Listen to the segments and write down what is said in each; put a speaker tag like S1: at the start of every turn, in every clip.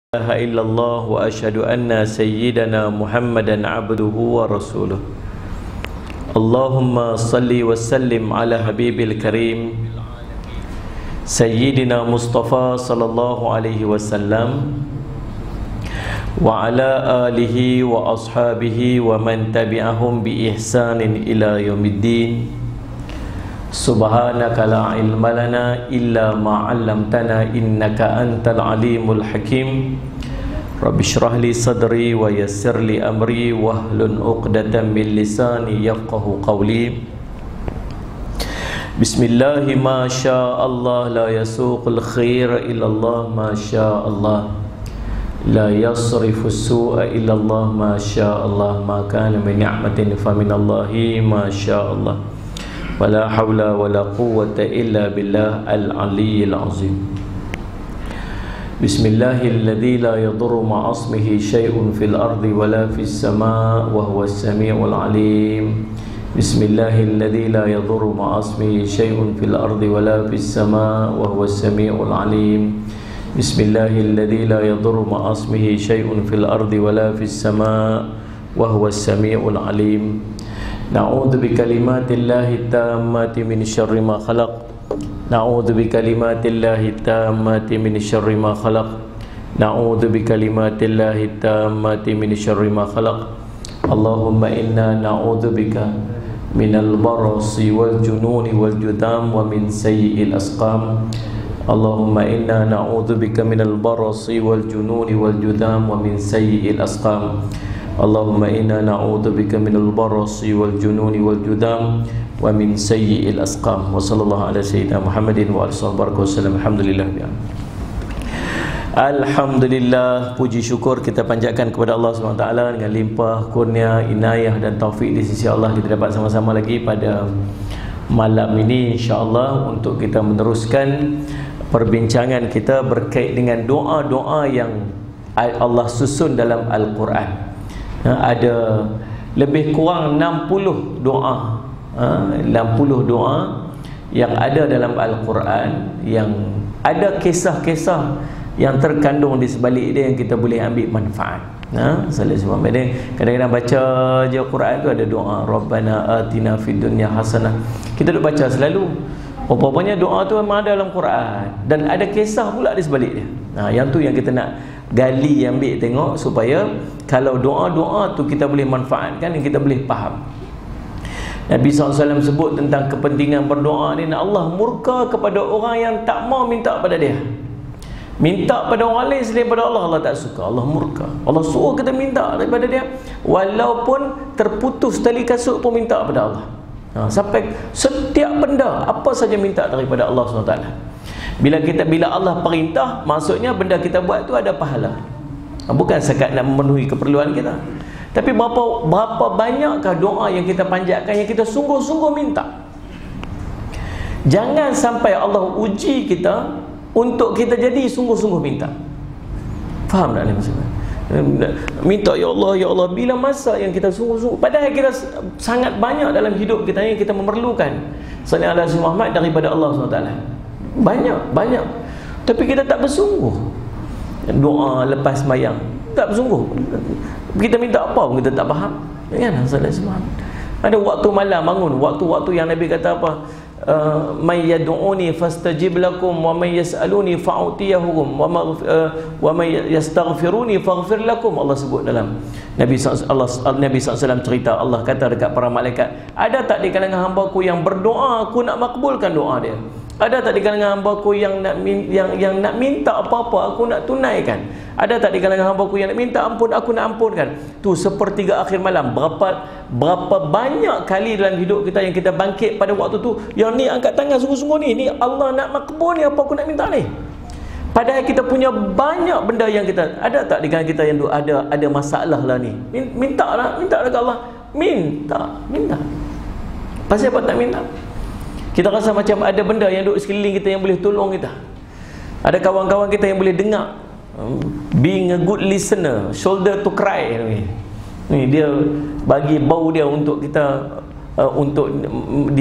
S1: ilaha illallah wa asyhadu anna sayyidana Muhammadan abduhu wa rasuluh. Allahumma salli wa sallim ala habibil karim Sayyidina Mustafa sallallahu alaihi wasallam wa ala alihi wa ashabihi wa man tabi'ahum bi ihsanin ila yaumiddin. Subhanaka la ilma lana illa ma 'allamtana innaka antal alimul hakim. Rabbi shrah li sadri wa yassir li amri wahlul 'uqdatam min lisani yafqahu qawli. Bismillahi ma syaa Allah la yasuqul khair illa Allah ma syaa Allah la yasrifu su'a illa Allah ma syaa Allah ma kana min ni'matin fa min Allahi ma syaa Allah. Wala hawla wala quwwata illa billah al-aliyyil azim. Bismillahilladzi la yadurru ma'asmihi syai'un fil ardi wala fis sama' wa huwas sami'ul alim. Bismillahilladzi la yadurru ma'asmihi syai'un fil ardi wala fis sama' wa huwas sami'ul alim. Bismillahilladzi la yadurru ma'asmihi syai'un fil ardi wala fis sama' wa huwas sami'ul alim. Na'udzu bikalimatillahi tammati min syarri ma khalaq. Na'udzu bikalimatillahi tammati min syarri ma khalaq. Na'udzu bikalimatillahi tammati min syarri ma khalaq. Allahumma inna na'udzu bika minal barasi wal jununi wal judam wa min sayyi'il asqam. Allahumma inna na'udzu bika minal barasi wal jununi wal judam wa min sayyi'il asqam. Allahumma inna na'udzubika minal barasi wal jununi wal judam wa min sayyi'il asqam. Wa sallallahu ala sayyidina Muhammadin wa alihi wasallam. Alhamdulillah. Alhamdulillah, puji syukur kita panjatkan kepada Allah SWT dengan limpah kurnia, inayah dan taufik di sisi Allah. Kita dapat sama-sama lagi pada malam ini insya-Allah untuk kita meneruskan perbincangan kita berkait dengan doa-doa yang Allah susun dalam Al-Quran. Ada lebih kurang 60 doa, 60 doa yang ada dalam Al-Quran, yang ada kisah-kisah yang terkandung di sebalik dia yang kita boleh ambil manfaat. Kadang-kadang baca je Quran tu ada doa Rabbana atina fid dunya hasanah. Kita duk baca selalu. Rupanya doa tu memang ada dalam Quran dan ada kisah pula di sebalik dia. Yang tu yang kita nak gali, ambil, tengok supaya kalau doa-doa tu kita boleh manfaatkan dan kita boleh faham. Nabi SAW sebut tentang kepentingan berdoa ni. Allah murka kepada orang yang tak mau minta pada dia. Minta pada orang lain selain pada Allah, Allah tak suka. Allah murka. Allah suruh kita minta daripada dia, walaupun terputus tali kasut pun minta pada Allah. Sampai setiap benda apa saja minta daripada Allah SWT. Bila Allah perintah, maksudnya benda kita buat tu ada pahala. Bukan sekat nak memenuhi keperluan kita. Tapi berapa banyakkah doa yang kita panjatkan, yang kita sungguh-sungguh minta. Jangan sampai Allah uji kita untuk kita jadi sungguh-sungguh minta. Faham tak ni maksudnya? Minta ya Allah bila masa yang kita sungguh-sungguh, padahal kita sangat banyak dalam hidup kita yang kita memerlukan sallallahu alaihi Muhammad daripada Allah SWT. Banyak, tapi kita tak bersungguh. Doa lepas sembahyang tak bersungguh. Kita minta apa pun kita tak faham, kan? Sallallahu alaihi Muhammad. Ada waktu malam bangun, waktu-waktu yang Nabi kata apa? May yad'uni fastajib lakum wa may yas'aluni fa'utiyahum wa may yastaghfiruni faghfir lakum. Allah sebut dalam Nabi SAW cerita, Allah kata dekat para malaikat, ada tak di kalangan hamba-Ku yang berdoa, aku nak makbulkan doa dia? Ada tak di kalangan hamba-Ku yang nak minta apa-apa, aku nak tunaikan? Ada tak di kalangan hamba-Ku yang nak minta ampun, aku nak ampunkan? Tu sepertiga akhir malam. Berapa banyak kali dalam hidup kita yang kita bangkit pada waktu tu, yang ni angkat tangan sungguh-sungguh ni Allah nak makbul ni, apa aku nak minta ni? Padahal kita punya banyak benda yang kita, ada tak di kalangan kita yang ada masalah lah ni? Minta dekat Allah. Minta. Pasal apa tak minta? Kita rasa macam ada benda yang duduk sekeliling kita yang boleh tolong kita. Ada kawan-kawan kita yang boleh dengar. Being a good listener, shoulder to cry ni dia bagi bau dia untuk kita untuk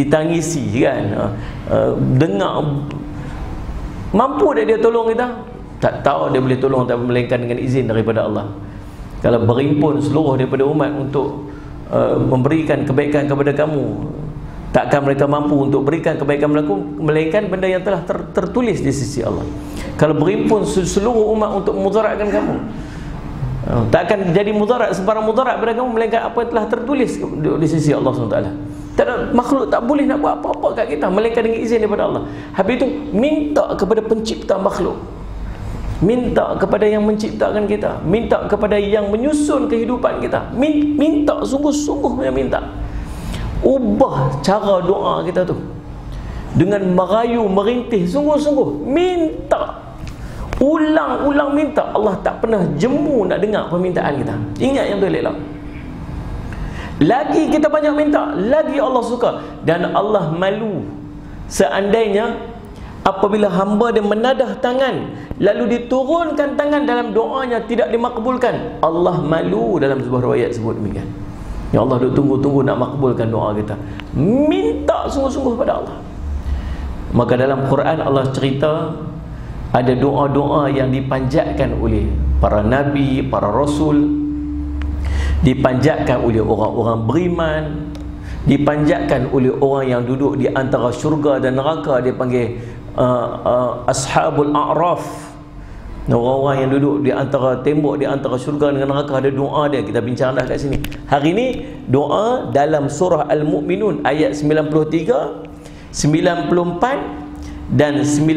S1: ditangisi, kan? Dengar, mampu dia tolong kita. Tak tahu dia boleh tolong tak melainkan dengan izin daripada Allah. Kalau berhimpun seluruh daripada umat untuk memberikan kebaikan kepada kamu, takkan mereka mampu untuk berikan kebaikan kepada kamu melainkan benda yang telah tertulis di sisi Allah. Kalau berhimpun seluruh umat untuk memudaratkan kamu, takkan jadi mudarat sebarang mudarat pada kamu melainkan apa yang telah tertulis di sisi Allah SWT. Tak ada makhluk tak boleh nak buat apa-apa kat kita melainkan dengan izin daripada Allah. Habis itu minta kepada pencipta makhluk, minta kepada yang menciptakan kita, minta kepada yang menyusun kehidupan kita, minta sungguh-sungguh yang minta. Ubah cara doa kita tu dengan merayu, merintih, sungguh-sungguh minta, ulang-ulang minta. Allah tak pernah jemu nak dengar permintaan kita. Ingat yang tu elok. Lagi kita banyak minta, lagi Allah suka. Dan Allah malu seandainya apabila hamba dia menadah tangan lalu diturunkan tangan dalam doanya tidak dimakbulkan. Allah malu dalam sebuah riwayat sebut demikian. Ya Allah duk tunggu-tunggu nak makbulkan doa kita. Minta sungguh-sungguh pada Allah. Maka dalam Quran Allah cerita ada doa-doa yang dipanjatkan oleh para nabi, para rasul, dipanjatkan oleh orang-orang beriman, dipanjatkan oleh orang yang duduk di antara syurga dan neraka. Dia panggil Ashabul A'raf, orang-orang yang duduk di antara tembok di antara syurga dengan neraka. Ada doa dia, kita bincang dah kat sini. Hari ini doa dalam surah Al-Mu'minun ayat 93, 94 dan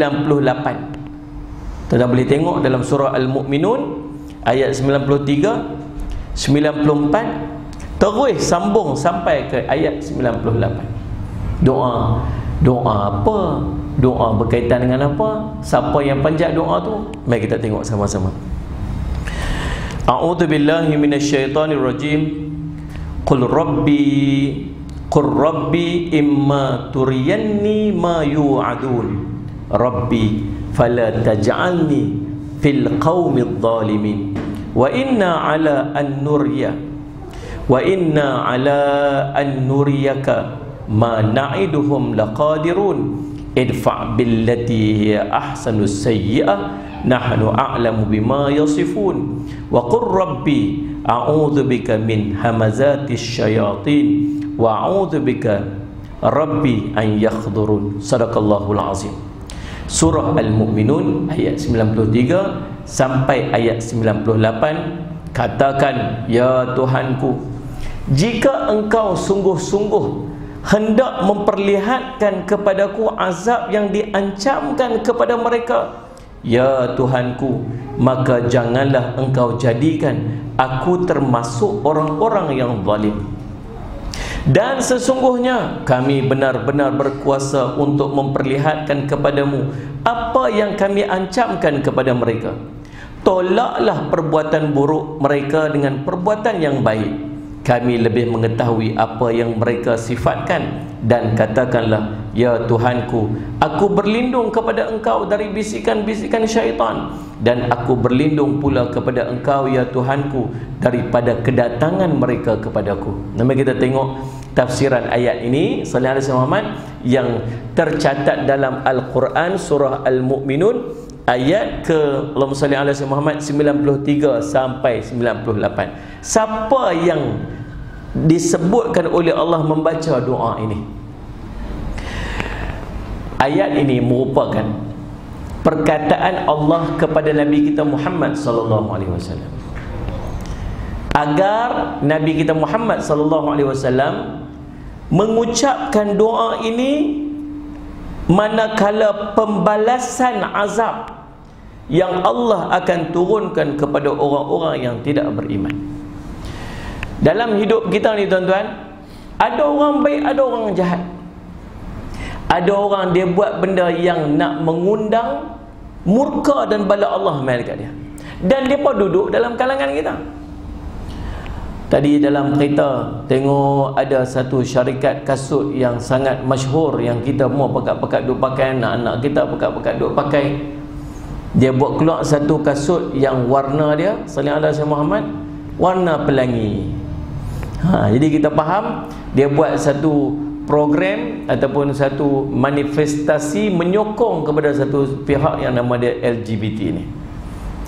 S1: 98. Kita boleh tengok dalam surah Al-Mu'minun ayat 93, 94 terus sambung sampai ke ayat 98. Doa apa? Doa berkaitan dengan apa? Siapa yang panjat doa tu? Mari kita tengok sama-sama. A'udzu billahi minasyaitonir rajim. Qul rabbi imma turiyanni ma yu'adun. Rabbi fala taj'alni fil qaumidh dhalimin. Wa inna ala an nuriyaka ma na'iduhum laqadirun. Idfa' billati hiya ahsanus sayyi'ah nahnu a'lamu bima yasifun. Wa qur rabbi a'udzu bika min hamazatis syayatin wa a'udzu bika rabbi an yakhdurun. Sadaqallahul azim. Surah Al-Mu'minun ayat 93 sampai ayat 98. Katakan, ya Tuhanku, jika engkau sungguh-sungguh hendak memperlihatkan kepadaku azab yang diancamkan kepada mereka, ya Tuhanku, maka janganlah engkau jadikan aku termasuk orang-orang yang zalim. Dan sesungguhnya kami benar-benar berkuasa untuk memperlihatkan kepadamu apa yang kami ancamkan kepada mereka. Tolaklah perbuatan buruk mereka dengan perbuatan yang baik. Kami lebih mengetahui apa yang mereka sifatkan. Dan katakanlah, ya Tuhanku, aku berlindung kepada engkau dari bisikan-bisikan syaitan, dan aku berlindung pula kepada engkau, ya Tuhanku, daripada kedatangan mereka kepadaku. Mari kita tengok tafsiran ayat ini sallallahu alaihi wasallam yang tercatat dalam Al-Quran surah Al-Mu'minun ayat ke Allahumma salli ala Muhammad 93 sampai 98. Siapa yang disebutkan oleh Allah membaca doa ini? Ayat ini merupakan perkataan Allah kepada Nabi kita Muhammad sallallahu alaihi wasallam agar Nabi kita Muhammad sallallahu alaihi wasallam mengucapkan doa ini manakala pembalasan azab yang Allah akan turunkan kepada orang-orang yang tidak beriman. Dalam hidup kita ni tuan-tuan, ada orang baik, ada orang jahat. Ada orang dia buat benda yang nak mengundang murka dan bala Allah mai dekat dia, dan depa duduk dalam kalangan kita. Tadi dalam kereta tengok ada satu syarikat kasut yang sangat masyhur yang kita semua pekat-pekat duk pakai, anak-anak kita pekat-pekat duk pakai. Dia buat keluar satu kasut yang warna dia sallallahu alaihi Muhammad warna pelangi. Jadi kita faham dia buat satu program ataupun satu manifestasi menyokong kepada satu pihak yang nama dia LGBT ni.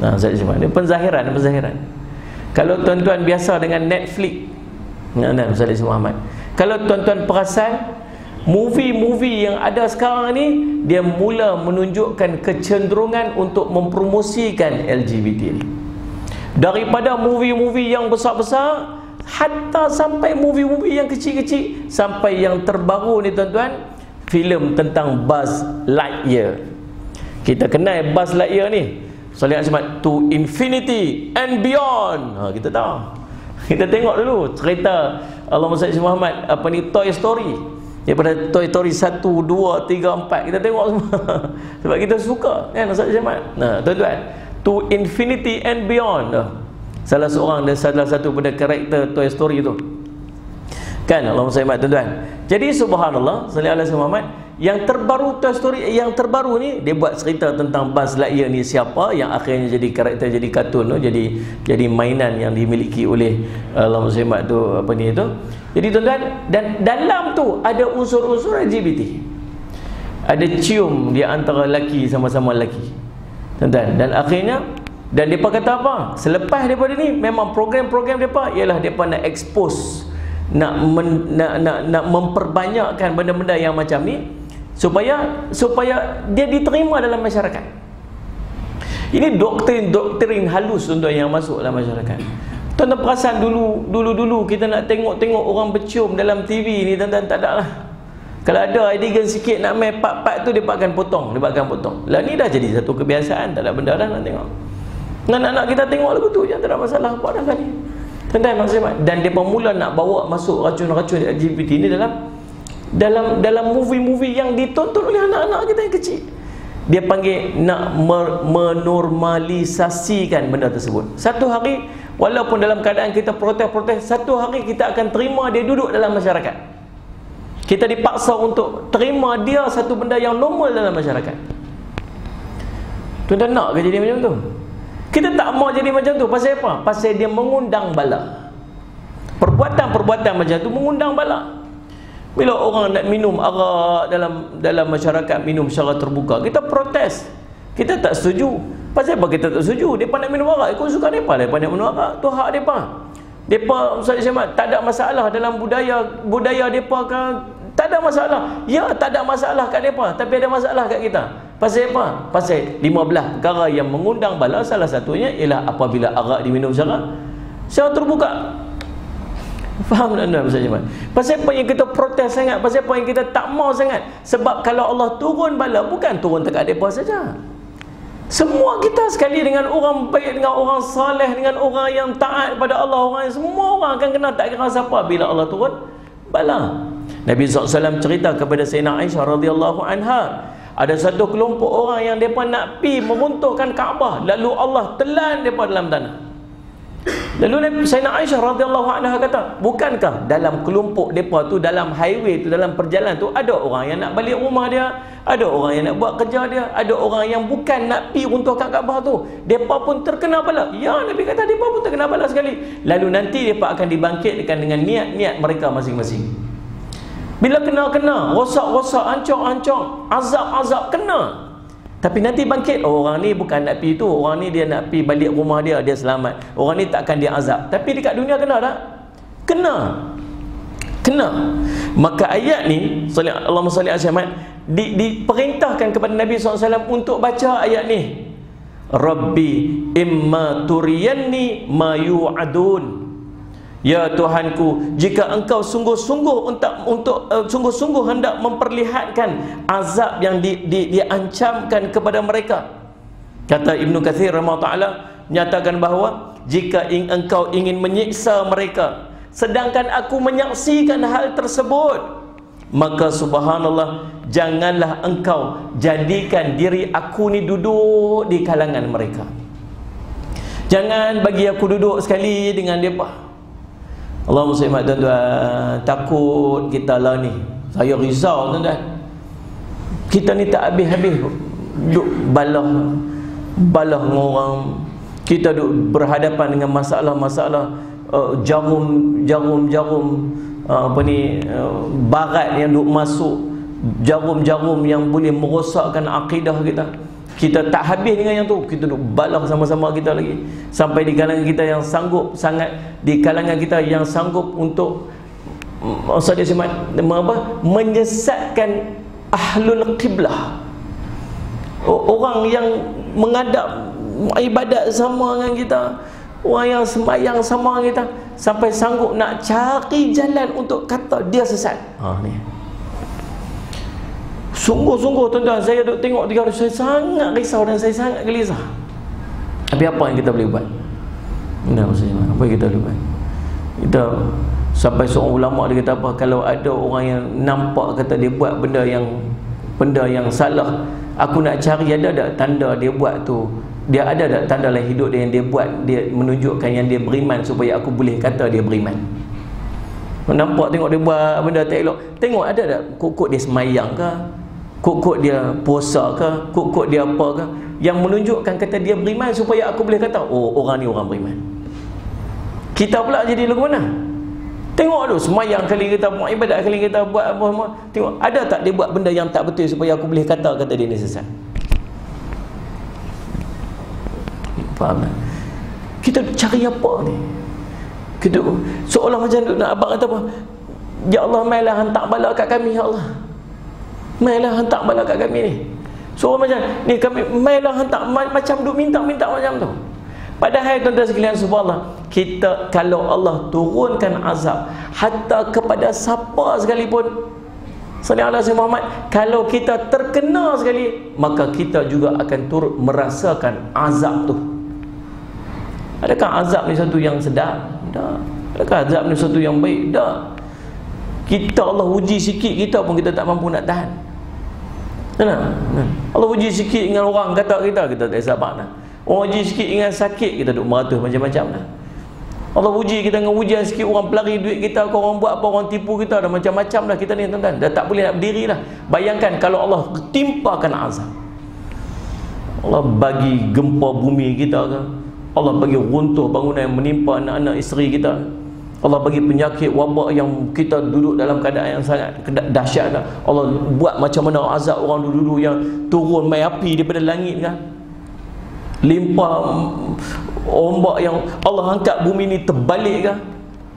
S1: Ustaz Ismail, dia penzahiran. Kalau tuan-tuan biasa dengan Netflix, Ustaz Ismail Muhammad, kalau tuan-tuan perasan, movie-movie yang ada sekarang ni, dia mula menunjukkan kecenderungan untuk mempromosikan LGBT ni. Daripada movie-movie yang besar-besar, hatta sampai movie-movie yang kecil-kecil, sampai yang terbaru ni tuan-tuan, filem tentang Buzz Lightyear. Kita kenal Buzz Lightyear ni, Salih Ahmad, To Infinity and Beyond. Kita tahu. Kita tengok dulu cerita Allahumma salli Muhammad, apa ni, Toy Story. Daripada Toy Story 1, 2, 3, 4, kita tengok semua. Sebab kita suka, kan Ustaz Ahmad. Tuan-tuan, To Infinity and Beyond. Salah satu pada karakter Toy Story tu. Kan Allahumma salli Muhammad, tuan-tuan. Jadi subhanallah, sallallahu alaihi Muhammad, yang terbaru Toy Story, yang terbaru ni, dia buat cerita tentang Buzz Lightyear ni siapa yang akhirnya jadi karakter, jadi kartun tu, jadi mainan yang dimiliki oleh Allahumma salli Muhammad tu, apa ni tu. Jadi tuan-tuan, dan dalam tu ada unsur-unsur LGBT. Ada cium di antara lelaki sama-sama lelaki, tuan-tuan. Dan akhirnya, dan depa kata apa? Selepas daripada ni, memang program-program depa ialah depa nak expose, nak memperbanyakkan benda-benda yang macam ni supaya dia diterima dalam masyarakat. Ini doktrin halus tuan-tuan yang masuk dalam masyarakat. Tuan-tuan perasan dulu kita nak tengok orang bercium dalam TV ni, tuan-tuan, tak ada lah. Kalau ada adegan sikit nak main part-part tu, dia akan potong. Lah ni dah jadi satu kebiasaan, tak ada benda dah nak tengok. Anak-anak kita tengok lagu tu je, tak ada masalah apa dah kali. Tuan-tuan, maksudnya, dan dia mula nak bawa masuk racun-racun LGBT ni dalam movie-movie yang ditonton oleh anak-anak kita yang kecil. Dia panggil nak menormalisasikan benda tersebut. Satu hari, walaupun dalam keadaan kita protes-protes, satu hari kita akan terima dia duduk dalam masyarakat. Kita dipaksa untuk terima dia satu benda yang normal dalam masyarakat. Tuan-tuan nak ke jadi macam tu? Kita tak mau jadi macam tu. Pasal apa? Pasal dia mengundang bala. Perbuatan-perbuatan macam tu mengundang bala. Bila orang nak minum arak dalam masyarakat, minum secara terbuka, kita protes. Kita tak setuju. Pasal apa kita tak setuju? Mereka nak minum arak, ikut suka mereka. Mereka nak minum arak, tu hak mereka. Mereka, Ustaz Syamad, tak ada masalah dalam budaya mereka ke? Tak ada masalah. Ya, tak ada masalah kat mereka, tapi ada masalah kat kita. Pasal apa? Pasal 15 perkara yang mengundang bala, salah satunya ialah apabila arak diminum secara terbuka. Faham tak Ustaz Syamad? Pasal apa yang kita protes sangat? Pasal apa yang kita tak mau sangat? Sebab kalau Allah turun bala, bukan turun dekat mereka saja. Semua kita sekali, dengan orang baik, dengan orang saleh, dengan orang yang taat pada Allah, orang yang semua orang akan kena, tak kira siapa, bila Allah turun bala. Nabi SAW cerita kepada Sayyidina Aisyah radhiyallahu anha, ada satu kelompok orang yang mereka nak pi meruntuhkan Kaabah, lalu Allah telan mereka dalam tanah. Lalu Sayyidina Aisyah radhiyallahu anha kata, bukankah dalam kelompok mereka tu, dalam highway tu, dalam perjalanan tu, ada orang yang nak balik rumah dia, ada orang yang nak buat kerja dia, ada orang yang bukan nak pi runtuhkan Kaabah tu, mereka pun terkena bala. Ya, Nabi kata mereka pun terkena bala sekali. Lalu nanti mereka akan dibangkitkan dengan niat-niat mereka masing-masing. Bila kena, rosak-rosak, ancong-ancong, azab-azab kena. Tapi nanti bangkit, orang ni bukan nak pi tu, orang ni dia nak pi balik rumah dia, dia selamat. Orang ni takkan dia azab. Tapi dekat dunia kena tak? Kena. Maka ayat ni, Allahumma salli ala Muhammad, diperintahkan kepada Nabi SAW untuk baca ayat ni. Rabbi imma turiyanni ma yu'adun. Ya Tuhanku, jika engkau sungguh-sungguh sungguh-sungguh hendak memperlihatkan azab yang diancamkan kepada mereka. Kata Ibnu Katsir rahimahullah, menyatakan bahawa jika engkau ingin menyiksa mereka sedangkan aku menyaksikan hal tersebut, maka subhanallah, janganlah engkau jadikan diri aku ni duduk di kalangan mereka. Jangan bagi aku duduk sekali dengan mereka. Allahumma salli alaihi tuan-tuan, takut kita lah ni. Saya risau tuan-tuan. Kita ni tak habis-habis duk balah dengan orang. Kita duk berhadapan dengan masalah-masalah jarum barat yang duk masuk, jarum-jarum yang boleh merosakkan akidah kita. kita tak habis dengan yang tu, kita duk balas sama-sama kita lagi, sampai di kalangan kita yang sanggup sangat, di kalangan kita yang sanggup untuk menyesatkan ahlul qiblah, orang yang menghadap ibadat sama dengan kita, orang yang sembahyang sama dengan kita, sampai sanggup nak cari jalan untuk kata dia sesat. Ni sungguh-sungguh tuan-tuan, saya duk tengok dia, saya sangat risau dan saya sangat gelisah. Tapi apa yang kita boleh buat? Benar maksudnya, apa yang kita boleh buat? Kita sampai seorang ulama dia kata apa, kalau ada orang yang nampak kata dia buat benda yang salah, aku nak cari ada tak tanda dia buat tu, dia ada tak tanda dalam hidup dia yang dia buat, dia menunjukkan yang dia beriman, supaya aku boleh kata dia beriman. Nampak tengok dia buat benda tak elok, tengok ada tak kok dia semayang ke, kok dia puasa ke, kok dia apa ke, yang menunjukkan kata dia beriman, supaya aku boleh kata oh orang ni orang beriman. Kita pula jadi lagu mana? Tengok tu semayang kali kita buat, ibadat kali kita buat apa, tengok ada tak dia buat benda yang tak betul, supaya aku boleh kata dia ni sesat. Faham tak? Kita cari apa ni? Kita seolah macam nak abang kata apa, ya Allah mailah hantar bala kat kami, ya Allah mailah hantar bala kat kami ni. So macam ni kami mailah hantar, macam duk minta-minta macam tu. Padahal tuan-tuan sekalian, subhanallah, kita kalau Allah turunkan azab hatta kepada siapa sekalipun, sallallahu alaihi Muhammad, kalau kita terkena sekali, maka kita juga akan turut merasakan azab tu. Adakah azab ni satu yang sedap? Tak. Adakah azab ni satu yang baik? Tak. Kita Allah uji sikit, kita pun kita tak mampu nak tahan. Allah uji sikit dengan orang kata kita tak sabar dah. Orang uji sikit dengan sakit, kita duk meratus macam-macam dah. Allah uji kita dengan ujian sikit, orang pelari duit kita, orang buat apa, orang tipu kita, dah macam-macam dah kita ni tuan-tuan. Dah tak boleh nak berdiri dah. Bayangkan kalau Allah timpakan azab, Allah bagi gempa bumi kita ke, Allah bagi runtuh bangunan yang menimpa anak-anak isteri kita, Allah bagi penyakit wabak yang kita duduk dalam keadaan yang sangat dahsyat kan? Allah buat macam mana azab orang dulu-dulu yang turun mai api daripada langit kan, limpah ombak yang Allah angkat bumi ni terbalik kan,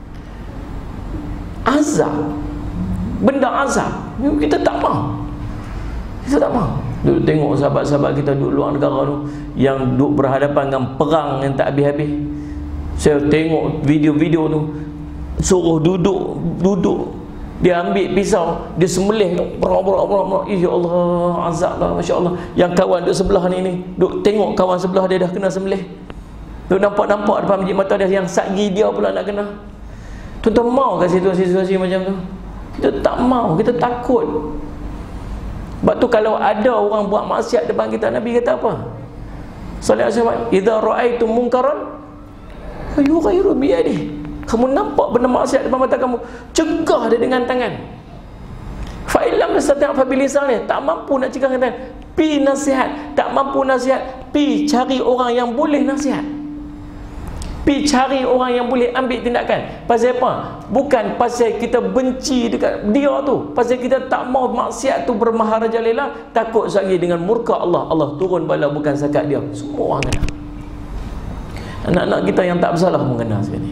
S1: azab, benda azab kita tak mahu, kita tak mahu. Duduk tengok sahabat-sahabat kita duduk luar negara tu yang duduk berhadapan dengan perang yang tak habis-habis. Saya tengok video-video tu, suruh duduk, dia ambil pisau, dia sembelih, ya Allah, azab lah, Masya Allah. Yang kawan duduk sebelah ni duduk tengok kawan sebelah dia dah kena sembelih, duduk nampak-nampak depan biji mata dia, yang satgi dia pula nak kena. Tuan-tuan mau kat situasi-situasi macam tu? Kita tak mau, kita takut. Sebab tu kalau ada orang buat maksiat depan kita, Nabi kata apa? Sallallahu alaihi wasallam, idza ra'aitum munkaran faghayyiru bi yadihi. Kamu nampak benda maksiat depan mata kamu, cegah dia dengan tangan. Fa illam tastati' fa bilisan, tak mampu nak cegah dengan tangan, pi nasihat. Tak mampu nasihat, pi cari orang yang boleh nasihat, pi cari orang yang boleh ambil tindakan. Pasal apa? Bukan pasal kita benci dekat dia tu, pasal kita tak mau maksiat tu bermaharajalela, takut sekali dengan murka Allah, Allah turun bala bukan sakat dia, semua orang kena. Anak-anak kita yang tak bersalah pun kena sekali.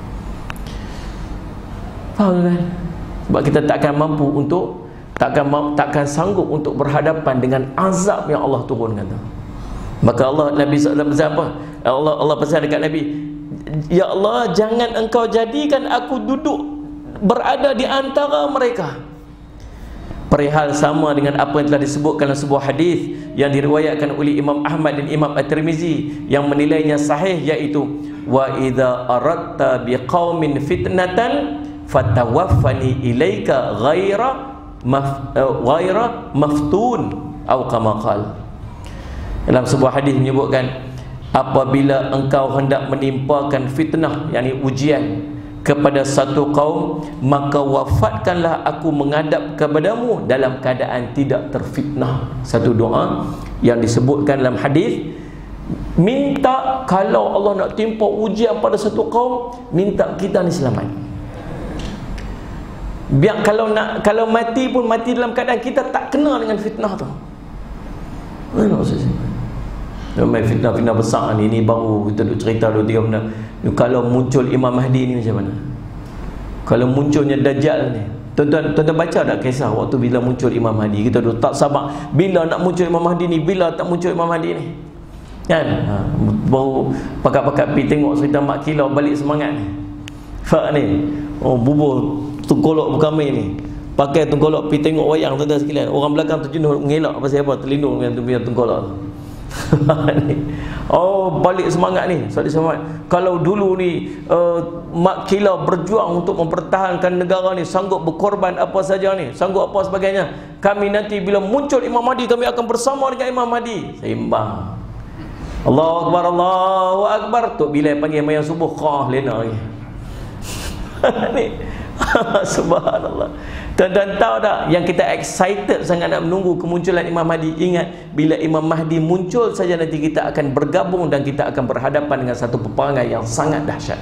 S1: Faham kan? Sebab kita takkan mampu untuk, takkan sanggup untuk berhadapan dengan azab yang Allah turunkan tu. Maka Allah, Nabi SAW apa? Allah pesan dekat Nabi, ya Allah, jangan engkau jadikan aku duduk berada di antara mereka. Perihal sama dengan apa yang telah disebutkan dalam sebuah hadis yang diriwayatkan oleh Imam Ahmad dan Imam At-Tirmizi yang menilainya sahih, iaitu wa idza aradta biqaumin fitnatan fatawaffani ilaika ghaira maftun atau kama qala. Dalam sebuah hadis menyebutkan, apabila engkau hendak menimpakan fitnah, yakni ujian kepada satu kaum, maka wafatkanlah aku menghadap kepadamu dalam keadaan tidak terfitnah. Satu doa yang disebutkan dalam hadis, minta kalau Allah nak timpa ujian pada satu kaum, minta kita ni selamat. Biar kalau mati pun mati dalam keadaan kita tak kena dengan fitnah tu. Mana maksudnya? Main fitnah-fitnah besar ni baru kita duk cerita 2-3 benda. Kalau muncul Imam Mahdi ni macam mana? Kalau munculnya Dajjal ni, tuan-tuan baca tak kisah waktu bila muncul Imam Mahdi? Kita duk tak sabar bila nak muncul Imam Mahdi ni, bila tak muncul Imam Mahdi ni, kan? Baru pakat-pakat pergi tengok cerita Mak Kilau balik semangat ni. Fak ni, bubur tengkolok berkamih ni, pakai tengkolok pergi tengok wayang, tuan-tuan sekalian. Orang belakang terjenuh mengelak pasal apa? Terlindung dengan tengkolok tu. Balik semangat ni. Kalau dulu ni Mak Kilau berjuang untuk mempertahankan negara ni, sanggup berkorban apa saja ni, sanggup apa sebagainya, kami nanti bila muncul Imam Mahdi, kami akan bersama dengan Imam Mahdi. Seimbang. Allahu Akbar, Allahu Akbar. Tok Bilal panggil mayang subuh, qah lena lagi. Ni subhanallah. Tuan-tuan tahu tak, yang kita excited sangat nak menunggu kemunculan Imam Mahdi? Ingat, bila Imam Mahdi muncul saja nanti kita akan bergabung dan kita akan berhadapan dengan satu peperangan yang sangat dahsyat.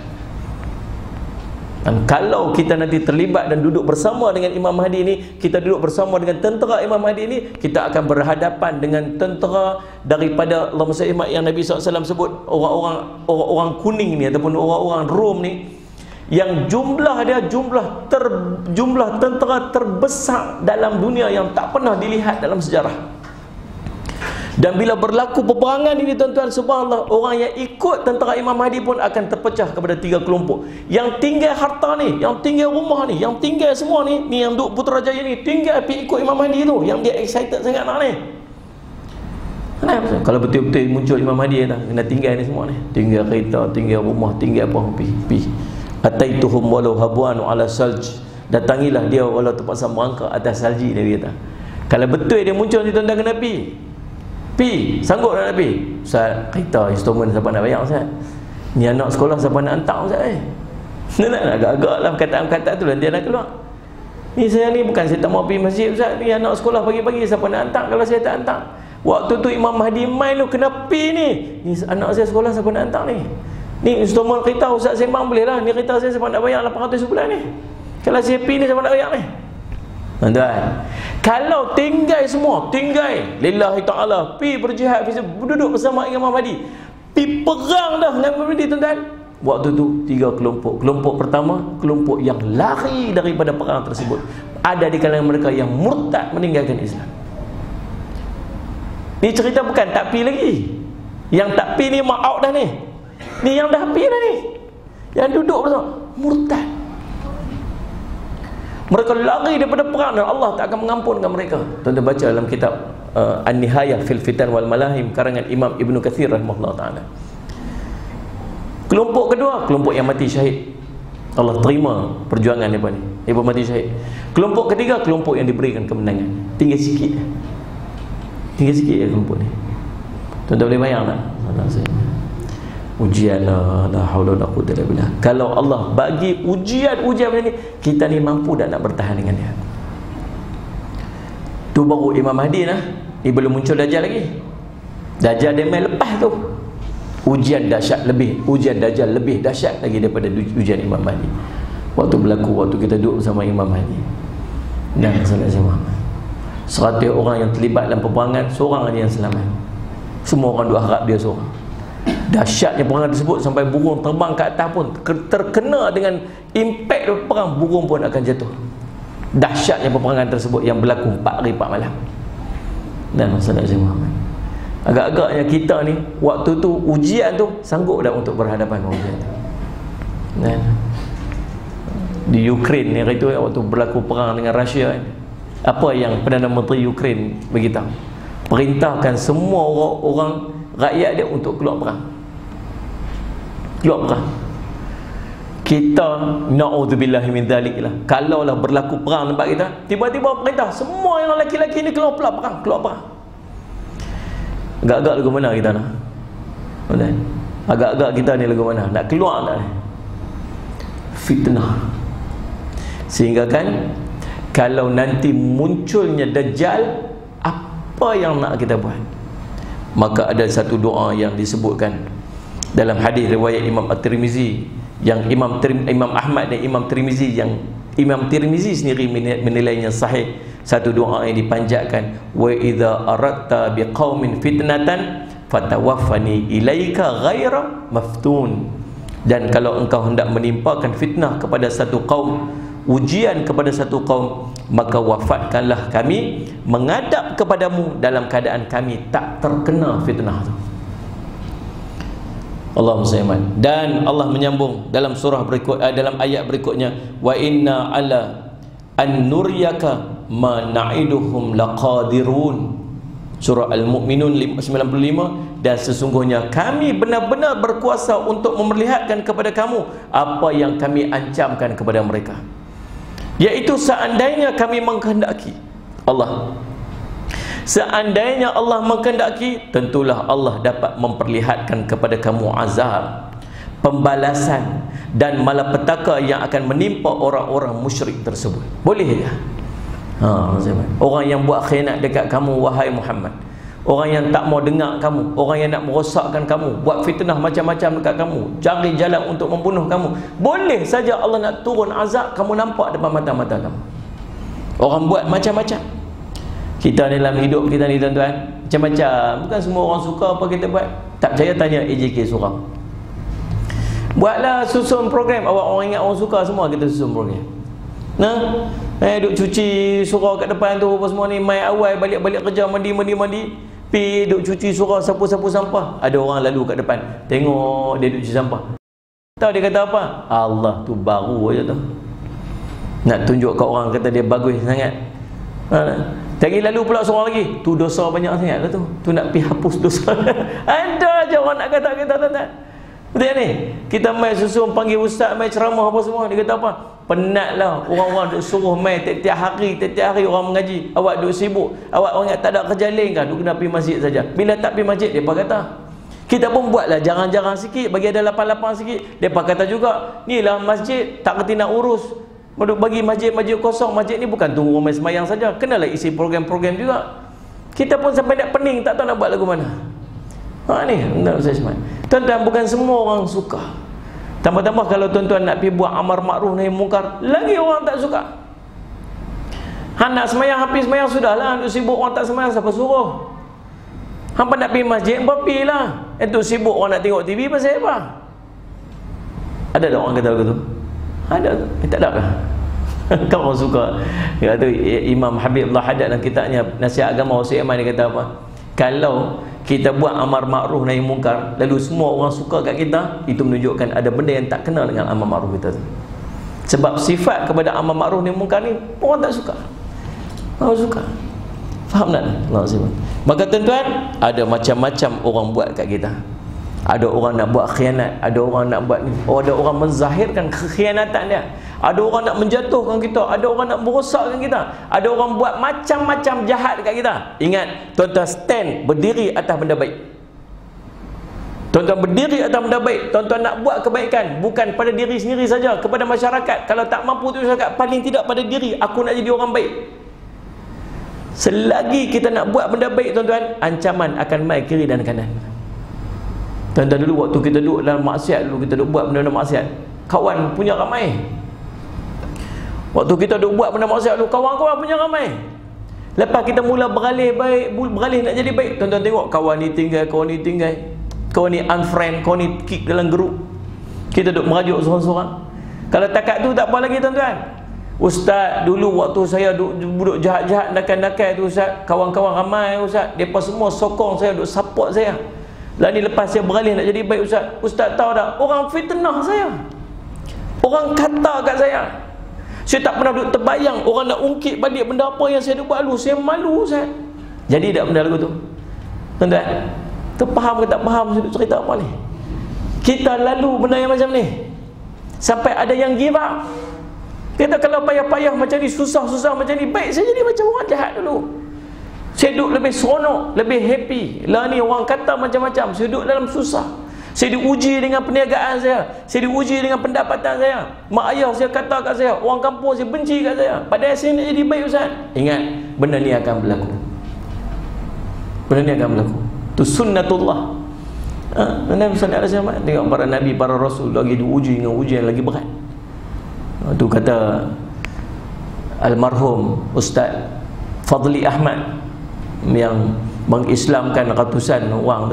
S1: Dan kalau kita nanti terlibat dan duduk bersama dengan Imam Mahdi ini, kita duduk bersama dengan tentera Imam Mahdi ini, kita akan berhadapan dengan tentera daripada Allahumma salli yang Nabi SAW sebut, orang kuning ni ataupun orang-orang Rom ni, yang jumlah dia jumlah tentera terbesar dalam dunia yang tak pernah dilihat dalam sejarah. Dan bila berlaku peperangan ini, tuan-tuan, subhanallah, orang yang ikut tentera Imam Mahdi pun akan terpecah kepada 3 kelompok. Yang tinggal harta ni, yang tinggal rumah ni, yang tinggal semua ni yang duk Putrajaya ni, tinggal pergi ikut Imam Mahdi tu, yang dia excited sangat nak ni. Kalau betul-betul muncul Imam Mahdi dah, kena tinggal ni semua ni, tinggal kereta, tinggal rumah, tinggal apa, pergi. Ataituhum walau habwanu ala salj, datangilah dia walau terpaksa merangkak atas salji, dia kata. Kalau betul dia muncul ni, tuan-tuan, kena pi, sanggup nak pi. Ustaz, kereta instrumen siapa nak bayar, Ustaz? Ni anak sekolah siapa nak hantar, Ustaz? Agak-agak lah perkataan-perkataan tu lah dia nak keluar. Ni saya ni bukan saya tak mau pergi masjid, Ustaz. Ni anak sekolah pagi-pagi siapa nak hantar kalau saya tak hantar? Waktu tu Imam Mahdi main tu, kena pi ni. Ni anak saya sekolah siapa nak hantar ni? Ni instrumen kereta Ustaz sembang boleh lah. Ni kereta saya siapa nak bayar 800 sebulan ni? Kalau saya pi ni siapa nak bayar ni? Tuan-tuan, kalau tinggal semua, tinggal lillahi ta'ala, pi berjihad, duduk bersama Imam Mahdi, pi perang dah dengan Imam Mahdi, tuan-tuan. Waktu tu 3 kelompok. Kelompok pertama, kelompok yang lari daripada perang tersebut. Ada di kalangan mereka yang murtad, meninggalkan Islam. Ni cerita bukan tak pi lagi. Yang tak pi ni mak out dah ni. Ni yang dah pi dah ni, yang duduk bersama, murtad. Mereka lari daripada perang dan Allah tak akan mengampunkan mereka. Tuan-tuan baca dalam kitab An-Nihayah fil Fitan wal Malahim karangan Imam Ibnu Katsir rahimahullah ta'ala. Kelompok kedua, kelompok yang mati syahid. Allah terima perjuangan mereka ni, mereka mati syahid. Kelompok ketiga, kelompok yang diberikan kemenangan. Tinggal sikit ya kelompok ni. Tuan-tuan boleh bayang tak? Ujian la haula wala quwwata illa billah. Kalau Allah bagi ujian macam ni, kita ni mampu tak nak bertahan dengan dia? Tu baru Imam Mahdi lah. Ni belum muncul Dajjal lagi. Dajjal dia main lepas tu. Ujian Dajjal lebih dahsyat lagi daripada ujian Imam Mahdi. Waktu berlaku, waktu kita duduk bersama Imam Mahdi dan sama-sama 100 orang yang terlibat dalam peperangan, seorang aja yang selamat. Semua orang duk harap dia seorang. Dahsyatnya peperangan tersebut sampai burung terbang ke atas pun terkena dengan impak perang, burung pun akan jatuh. Dahsyatnya peperangan tersebut yang berlaku 4 hari 4 malam. Dan Rasulullah Muhammad, agak-agaknya kita ni waktu tu ujian tu sanggup dah untuk berhadapan dengan ujian tu. Dan di Ukraine ni hari tu, waktu berlaku perang dengan Rusia, apa yang Perdana Menteri Ukraine beritahu? Perintahkan semua orang rakyat dia untuk keluar perang. Kita na'udzubillahi min dzalik lah. Kalaulah berlaku perang tempat kita, tiba-tiba perintah semua yang lelaki-lelaki ni keluar perang. Agak-agak lagu mana kita nak? Agak-agak kita ni lagu mana? Nak keluar tak ni? Fitnah. Sehingga kan, kalau nanti munculnya Dajjal, apa yang nak kita buat? Maka ada satu doa yang disebutkan dalam hadis riwayat Imam At-Tirmizi, yang Imam Ahmad dan Imam Tirmizi, yang Imam Tirmizi sendiri menilainya sahih. Satu doa yang dipanjatkan, wa idza aradta biqaumin fitnatan fatawaffani ilaika ghaira maftun. Dan kalau engkau hendak menimpakan fitnah kepada satu kaum, ujian kepada satu kaum, maka wafatkanlah kami menghadap kepadamu dalam keadaan kami tak terkena fitnah itu. Allahumma salli. Dan Allah menyambung dalam surah berikut, dalam ayat berikutnya, wa inna ala an nuryaka ma na'iduhum laqadirun. Surah Al-Mu'minun 95. Dan sesungguhnya kami benar-benar berkuasa untuk memperlihatkan kepada kamu apa yang kami ancamkan kepada mereka, iaitu seandainya kami mengkehendaki. Seandainya Allah mengkehendaki, tentulah Allah dapat memperlihatkan kepada kamu azab, pembalasan dan malapetaka yang akan menimpa orang-orang musyrik tersebut. Boleh ya? Orang yang buat khianat dekat kamu, wahai Muhammad, orang yang tak mau dengar kamu, orang yang nak merosakkan kamu, buat fitnah macam-macam dekat kamu, cari jalan untuk membunuh kamu, boleh saja Allah nak turun azab, kamu nampak depan mata-mata kamu. Orang buat macam-macam. Kita dalam hidup kita ni tuan-tuan, macam-macam. Bukan semua orang suka apa kita buat. Tak percaya tanya AJK Surau. Buatlah susun program. Orang ingat orang suka semua, kita susun program. Duk cuci surau kat depan tu apa semua ni, mai awal balik-balik kerja, mandi, pi duk cuci surau, sapu-sapu sampah. Ada orang lalu kat depan, tengok dia duk cuci sampah. Tahu dia kata apa? Allah tu baru aja tu. Nak tunjuk kat orang kata dia bagus sangat. Lagi lalu pula seorang lagi, tu dosa banyak sangat lah tu. Tu nak pergi hapus dosa. Ada je orang nak kata kita tuan-tuan. Betul ni? Kita mai susun panggil ustaz, mai ceramah apa semua. Dia kata apa? Penatlah orang-orang duk suruh mai tiap-tiap hari orang mengaji. Awak duk sibuk. Awak orang tak ada kerja lain kan? Duk kena pergi masjid saja. Bila tak pergi masjid, depa kata. Kita pun buatlah jarang-jarang sikit, bagi ada lapang-lapang sikit. Depa kata juga, ni lah masjid tak kerti nak urus. Bagi masjid-masjid kosong. Masjid ni bukan tunggu ramai semayang saja, kenalah isi program-program juga. Kita pun sampai nak pening, tak tahu nak buat lagu mana. Ni tuan-tuan, bukan semua orang suka. Tambah-tambah kalau tuan-tuan nak pergi buat amar makruf nahi mungkar, lagi orang tak suka. Nak semayang, habis semayang sudahlah. Untuk sibuk orang tak semayang, siapa suruh? Hampa nak pergi masjid, hampa pergilah. Itu sibuk orang nak tengok TV, pasal apa? Ada tak orang kata begitu? Ada tu? Tak ada kah? Kau orang suka. Dia kata Imam Habibullah Haddad dalam kitabnya Nasihat Agama Rasul Iman, dia kata apa? Kalau kita buat amar makruf nahi mungkar, lalu semua orang suka kat kita, itu menunjukkan ada benda yang tak kena dengan amar makruf kita tu. Sebab sifat kepada amar makruf nahi mungkar ni orang tak suka. Orang suka. Faham tak? Maka tuan-tuan, ada macam-macam orang buat kat kita. Ada orang nak buat khianat, ada orang nak buat ni, ada orang menzahirkan kekhianatan dia, ada orang nak menjatuhkan kita, ada orang nak merosakkan kita, ada orang buat macam-macam jahat dekat kita. Ingat, tuan-tuan stand, berdiri atas benda baik. Tuan-tuan berdiri atas benda baik. Tuan-tuan nak buat kebaikan, bukan pada diri sendiri saja, kepada masyarakat. Kalau tak mampu tu masyarakat, paling tidak pada diri, aku nak jadi orang baik. Selagi kita nak buat benda baik tuan-tuan, ancaman akan mai kiri dan kanan. Tuan-tuan, dulu waktu kita duduk dalam maksiat, dulu kita duduk buat benda-benda maksiat, kawan punya ramai. Waktu kita duduk buat benda maksiat dulu, kawan-kawan punya ramai. Lepas kita mula beralih baik, beralih nak jadi baik, tuan-tuan tengok kawan ni tinggal, kawan ni unfriend, kawan ni kick dalam grup. Kita duduk merajuk seorang-seorang. Kalau takat tu tak apa lagi tuan-tuan. Ustaz, dulu waktu saya duduk jahat-jahat, nakal-nakal tu Ustaz, kawan-kawan ramai Ustaz, mereka semua sokong saya, duduk support saya. Lah ni lepas saya beralih nak jadi baik Ustaz, Ustaz tahu tak, orang fitnah saya, orang kata kat saya tak pernah duduk terbayang, orang nak ungkit balik benda apa yang saya buat dulu, saya malu Ustaz. Jadi tak benda lagu tu tuan-tuan? Tu faham ke tak faham cerita apa ni? Kita lalu benda yang macam ni sampai ada yang give up. Kita kalau payah-payah macam ni, susah-susah macam ni, baik saya jadi macam orang jahat dulu. Saya duduk lebih seronok, lebih happy. Lah ni orang kata macam-macam, saya duduk dalam susah. Saya diuji dengan perniagaan saya, saya diuji dengan pendapatan saya. Mak ayah saya kata kat saya, orang kampung saya benci kat saya, padahal saya nak jadi baik Ustaz. Ingat, benda ni akan berlaku. Benda ni akan berlaku. Itu sunnatullah. Nabi sallallahu alaihi wasallam tengok para nabi, para rasul lagi diuji dengan ujian lagi berat. Itu kata almarhum Ustaz Fadli Ahmad yang mengislamkan ratusan orang tu kan.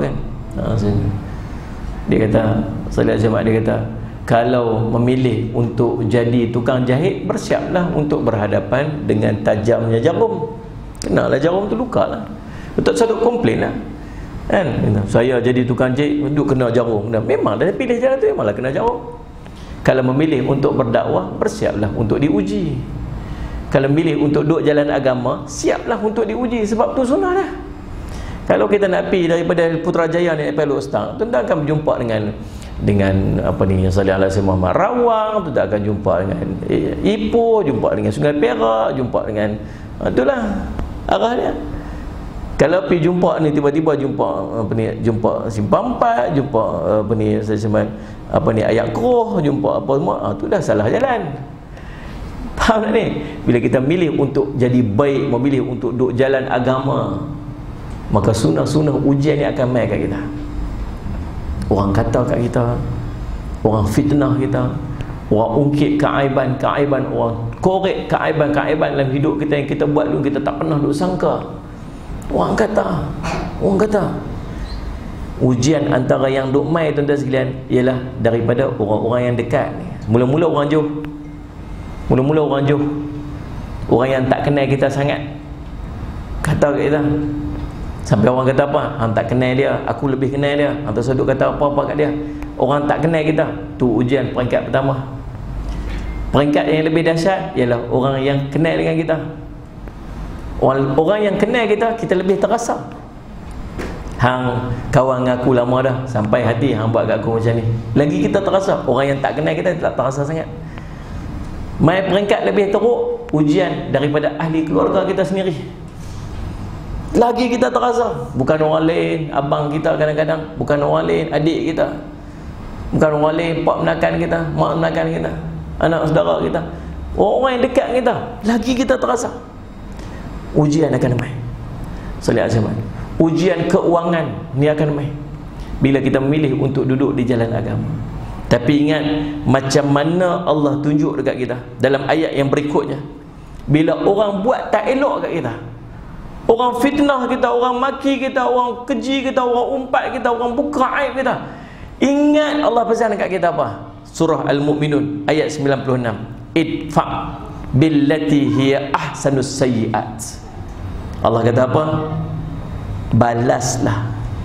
S1: Dia kata, Salih Al-Jamat, dia kata, kalau memilih untuk jadi tukang jahit, bersiaplah untuk berhadapan dengan tajamnya jarum. Kenalah jarum tu, luka lah. Ustaz Saduk komplain lah kan, saya jadi tukang jahit duduk kena jarum. Memang dah pilih jalan tu, memanglah kena jarum. Kalau memilih untuk berdakwah, bersiaplah untuk diuji. Kalau memilih untuk duduk jalan agama, siaplah untuk diuji, sebab tu sunnah dah. Kalau kita nak pergi daripada Putrajaya ni sampai Ustaz, tuan akan berjumpa dengan apa ni, Salih Al-Hasan Muhammad Rawang, tuan akan jumpa dengan Ipoh, jumpa dengan Sungai Perak, jumpa dengan itulah arah dia. Kalau pergi jumpa ni, tiba-tiba jumpa apa ni, jumpa Simpang 4, jumpa apa ni, apa ni, Ayat Keruh, jumpa apa semua, tu dah salah jalan. Faham tak ni? Bila kita milih untuk jadi baik, memilih untuk duduk jalan agama, maka sunnah-sunnah ujian ni akan main kat kita. Orang kata kat kita, orang fitnah kita, orang ungkit keaiban-keaiban, orang korek keaiban-keaiban dalam hidup kita yang kita buat dulu kita tak pernah duk sangka. Orang kata ujian antara yang duk mai tuan-tuan sekalian ialah daripada orang-orang yang dekat ni. Mula-mula orang jauh, orang yang tak kenal kita sangat kata kat kita. Sampai orang kata apa, hang tak kenal dia, aku lebih kenal dia. Hang tak sedut kata apa-apa kat dia. Orang tak kenal kita, tu ujian peringkat pertama. Peringkat yang lebih dahsyat ialah orang yang kenal dengan kita. Orang yang kenal kita, kita lebih terasa. Hang kawan dengan aku lama dah, sampai hati hang buat kat aku macam ni, lagi kita terasa. Orang yang tak kenal kita tak terasa sangat. Mai peringkat lebih teruk, ujian daripada ahli keluarga kita sendiri, lagi kita terasa. Bukan orang lain, abang kita kadang-kadang, bukan orang lain, adik kita, bukan orang lain, pak menakan kita, mak menakan kita, anak saudara kita, orang yang dekat kita, lagi kita terasa. Ujian akan main. Salih Al-Jamat, ujian keuangan ni akan main bila kita memilih untuk duduk di jalan agama. Tapi ingat macam mana Allah tunjuk dekat kita dalam ayat yang berikutnya. Bila orang buat tak elok kat kita, orang fitnah kita, orang maki kita, orang keji kita, orang umpat kita, orang buka aib kita, ingat Allah pesan dekat kita apa? Surah Al-Mu'minun ayat 96, idfa billati hiya ahsanus sayyi'at. Allah kata apa? Balaslah,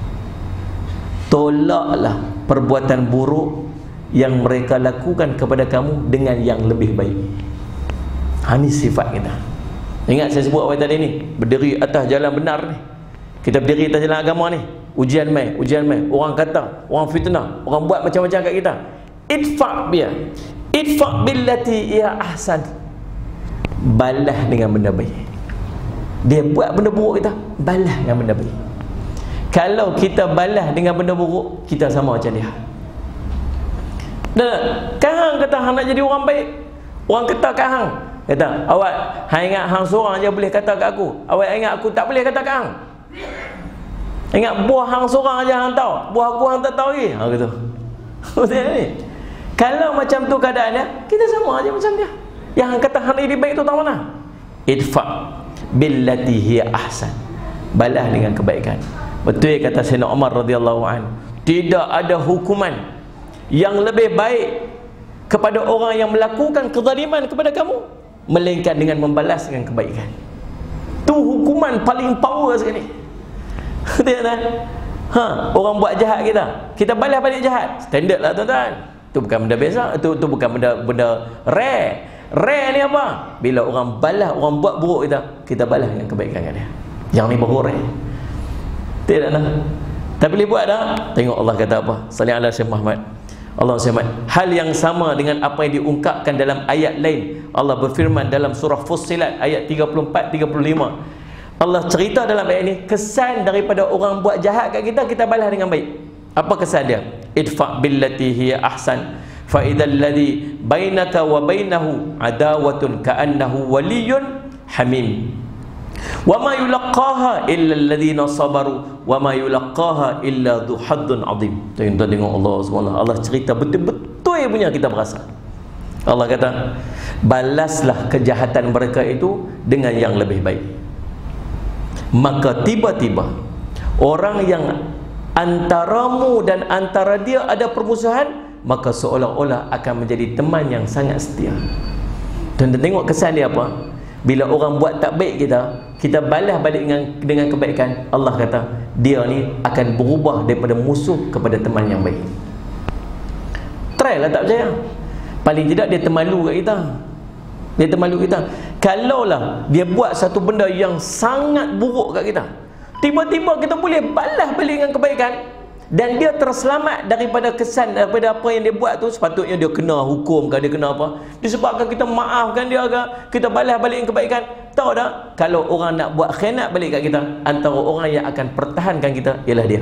S1: tolaklah perbuatan buruk yang mereka lakukan kepada kamu dengan yang lebih baik. Ini sifat kita. Ingat saya sebut apa tadi ni? Berdiri atas jalan benar ni. Kita berdiri atas jalan agama ni. Ujian mai. Orang kata, orang fitnah, orang buat macam-macam kat kita. Idfa' biya. Idfa' billati ya ahsan. Balas dengan benda baik. Dia buat benda buruk kita, balas dengan benda baik. Kalau kita balas dengan benda buruk, kita sama macam dia. Kan hang kata hang nak jadi orang baik, orang kata kat hang, kata awak hang ingat hang seorang je boleh kata kat aku, awak ingat aku tak boleh kata kat hang. Ingat buah hang seorang je hang tahu, buah aku hang tak tahu lagi. Hang kata macam ni. Kalau macam tu keadaannya, kita sama aja macam dia. Yang hang kata hang jadi baik tu tahu mana? Idfa' billati hiya ahsan. Balas dengan kebaikan. Betul kata Sayyidina Umar radhiyallahu anhu, tidak ada hukuman yang lebih baik kepada orang yang melakukan kezaliman kepada kamu melainkan dengan membalas dengan kebaikan. Tu hukuman paling power sekali. Betul tak? Orang buat jahat kita balas balik jahat. Standard lah tuan-tuan. Tu bukan benda biasa, tu bukan benda rare. Rare ni apa? Bila orang balas, orang buat buruk kita balas dengan kebaikan kat dia. Yang ni baru rare. Tidak nak. Tak boleh buat dah. Tengok Allah kata apa? Salih ala Syekh Muhammad. Allah SWT, hal yang sama dengan apa yang diungkapkan dalam ayat lain. Allah berfirman dalam surah Fussilat ayat 34-35. Allah cerita dalam ayat ini kesan daripada orang buat jahat kat kita, kita balas dengan baik. Apa kesan dia? Idfa' billati hiya ahsan fa idzal ladzi bainaka wa bainahu adawatun ka'annahu waliyyun hamim. Wa ma yulaqaha illa alladhina sabaru wa ma yulaqaha illa dhu haddun azim. Tengok Allah SWT, Allah cerita betul-betul punya kita berasa. Allah kata, balaslah kejahatan mereka itu dengan yang lebih baik. Maka tiba-tiba orang yang antaramu dan antara dia ada permusuhan, maka seolah-olah akan menjadi teman yang sangat setia. Dan tengok kesan dia apa? Bila orang buat tak baik kita balas balik dengan kebaikan, Allah kata dia ni akan berubah daripada musuh kepada teman yang baik. Try lah, tak percaya. Paling tidak dia termalu kat kita. Dia termalu kita. Kalaulah dia buat satu benda yang sangat buruk kat kita, tiba-tiba kita boleh balas balik dengan kebaikan, dan dia terselamat daripada kesan, daripada apa yang dia buat tu, sepatutnya dia kena hukum ke, dia kena apa, disebabkan kita maafkan dia ke, kita balas balik dengan kebaikan. Tahu tak, kalau orang nak buat khianat balik kat kita, antara orang yang akan pertahankan kita ialah dia.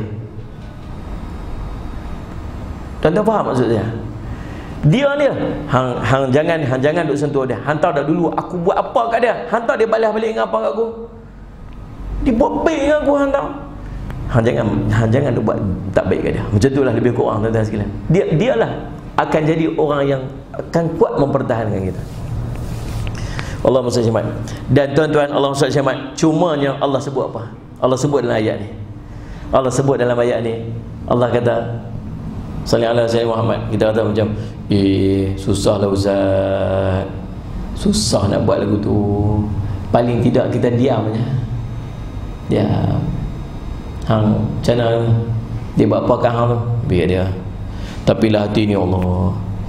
S1: Tuan-tuan faham maksud saya? Dia ni hang jangan duk sentuh dia. Hang tahu dah dulu aku buat apa kat dia, hang tahu dia balas balik dengan apa kat aku? Dia buat baik dengan aku, hang tahu. Hang jangan duk buat tak baik kat dia. Macam itulah lebih kurang, tuan-tuan sekalian. Dialah akan jadi orang yang akan kuat mempertahankan kita. Allah Musa Syamat. Dan tuan-tuan, Allah Musa Syamat, cumanya Allah sebut apa? Allah sebut dalam ayat ni. Allah sebut dalam ayat ni, Allah kata sallallahu alaihi wasallam Muhammad, kita kata macam susahlah Ustaz, susah nak buat lagu tu. Paling tidak kita diam je. Diam. Hang macam mana dia buat apa hang tu, biar dia. Tapi lah hati ni Allah.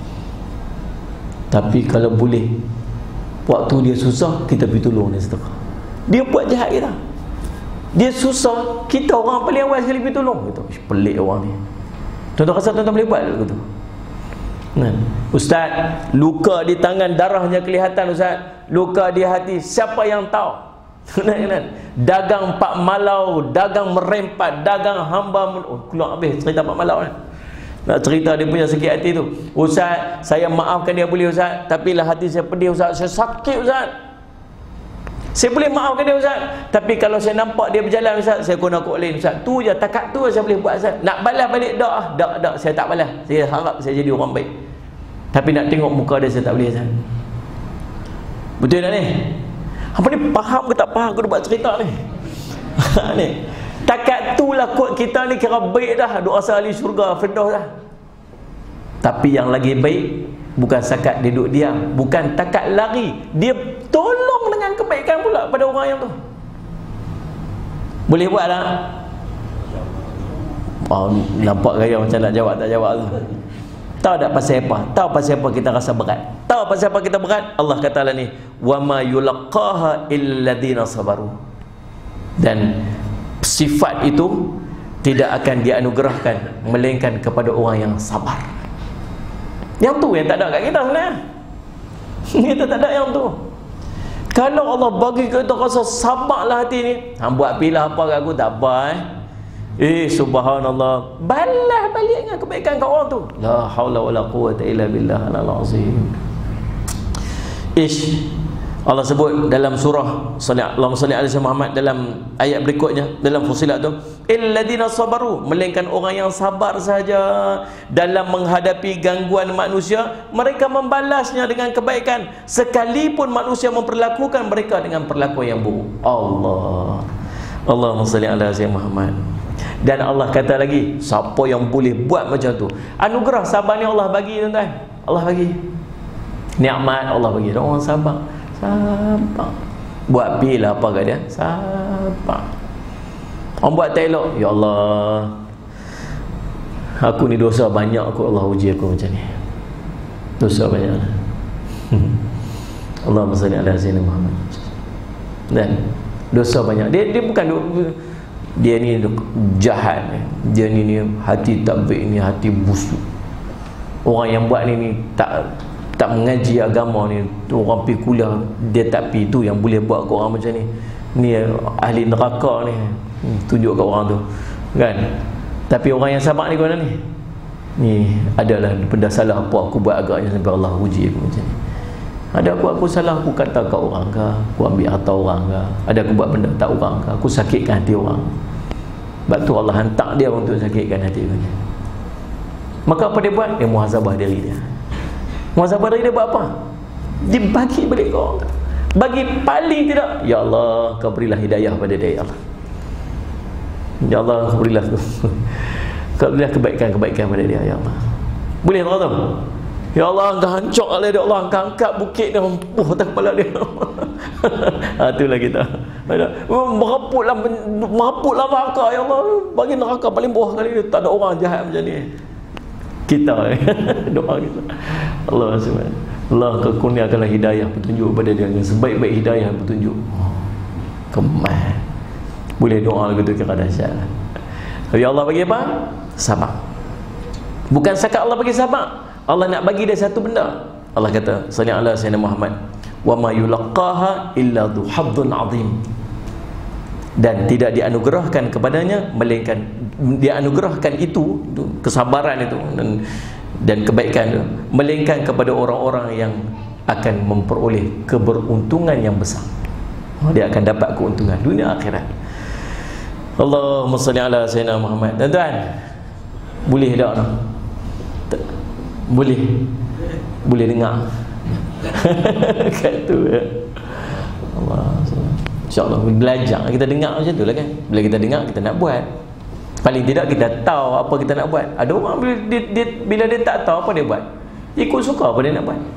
S1: Tapi kalau boleh waktu dia susah, kita pergi tolong dia sedekah. Dia buat jahat kita, dia susah, kita orang paling awal sekali pergi tolong. Kita pelik orang ni. Tuan-tuan rasa tuan-tuan boleh buat lagu tu? Ustaz, luka di tangan darahnya kelihatan Ustaz, luka di hati siapa yang tahu? Dagang Pak Malau, dagang merempat, dagang hamba keluar habis cerita Pak Malau ni. Nak cerita dia punya sakit hati tu. Ustaz, saya maafkan dia boleh Ustaz, tapi lah hati saya pedih Ustaz, saya sakit Ustaz. Saya boleh maafkan dia Ustaz, tapi kalau saya nampak dia berjalan Ustaz, saya guna kod lain Ustaz. Tu je, takat tu saya boleh buat Ustaz. Nak balas balik tak, saya tak balas. Saya harap saya jadi orang baik, tapi nak tengok muka dia saya tak boleh Ustaz. Betul tak ni? Apa ni, faham ke tak faham aku buat cerita ni? Ni takat tu lah kod kita ni kira baik dah, doa ahli syurga firdaus dah. Tapi yang lagi baik bukan sakat dia duduk diam, bukan takat lari, dia tolong dengan kebaikan pula pada orang yang tu. Boleh buat tak? Nampak gaya macam nak jawab tak jawab tu. Tahu tak pasal apa? Tahu pasal apa kita rasa berat? Tahu pasal apa kita berat? Allah kata lah ni, wa ma yulaqaha illadzina sabaru. Dan sifat itu tidak akan dianugerahkan melainkan kepada orang yang sabar. Yang tu yang tak ada kat kita sebenarnya. Kita tak ada yang tu. Kalau Allah bagi kita rasa sabarlah hati ni, hang buat pilah apa kat aku tak apa subhanallah, balas balik dengan kebaikan kat orang tu. La haula wala quwwata illa billah al-azim. Allah sebut dalam surah Allahumma salli ala Muhammad dalam ayat berikutnya dalam Fussilat tu, illadzina sabaru, melainkan orang yang sabar saja dalam menghadapi gangguan manusia, mereka membalasnya dengan kebaikan sekalipun manusia memperlakukan mereka dengan perlakuan yang buruk. Allahumma salli ala Muhammad. Dan Allah kata lagi, siapa yang boleh buat macam tu, anugerah sabar ni Allah bagi tuan-tuan. Allah bagi nikmat, Allah bagi orang sabar. Sabar. Buat bil apa kat dia? Sabar. Orang buat tak elok, ya Allah, aku ni dosa banyak, aku Allah uji aku macam ni. Dosa banyak. Allahumma salli ala sayyidina Muhammad. Dan dosa banyak. Dia bukan dia ni jahat, dia ni hati tak baik, ni hati busuk. Orang yang buat ni tak mengaji agama ni, orang pergi kuliah dia tak pergi, tu yang boleh buat ke orang macam ni. Ni ahli neraka ni, tunjuk kat orang tu kan. Tapi orang yang sabar ni mana ni? Ni adalah benda salah apa aku buat agaknya sampai Allah uji aku macam ni. Ada aku salah, aku kata kat orang ke, aku ambil harta orang ke, ada aku buat benda tak orang ke, aku sakitkan hati orang. Sebab tu Allah hantar dia untuk sakitkan hati dia. Maka apa dia buat? Dia muhasabah diri dia. Muhasabah diri dia buat apa? Dia bagi balik ke orang. Bagi paling tidak, ya Allah, kau berilah hidayah pada dia, ya Allah. Ya Allah, berilah tu. Berilah kebaikan-kebaikan pada dia, ya Allah. Boleh tak? Ya Allah, engkau hancur oleh dia, Allah, engkau angkat bukit dia, empuh atas kepala dia. Itulah kita. Meraputlah neraka, ya Allah, bagi neraka paling bawah kali ni. Tak ada orang jahat macam ni. Kita doa kita. Allah subhanahu. Allah kurniakanlah hidayah petunjuk pada dia dengan sebaik-baik hidayah petunjuk. Kemah. Boleh doa lagu tu kira dahsyat. Tapi Allah bagi apa? Sabar. Bukan sekat Allah bagi sabar, Allah nak bagi dia satu benda. Allah kata, sallallahu alaihi wasallam Muhammad, wa ma yulaqaha illa dhu hadzun azim. Dan tidak dianugerahkan kepadanya melainkan dianugerahkan itu kesabaran itu dan kebaikan itu melainkan kepada orang-orang yang akan memperoleh keberuntungan yang besar. Dia akan dapat keuntungan dunia akhirat. Allahumma salli ala sayyidina Muhammad. Tuan-tuan, boleh tak? Boleh dengar. Kat tu ya. Allah, insya-Allah belajar kita dengar macam tu lah kan. Bila kita dengar kita nak buat. Paling tidak kita tahu apa kita nak buat. Ada orang bila dia tak tahu apa dia buat, ikut suka apa dia nak buat.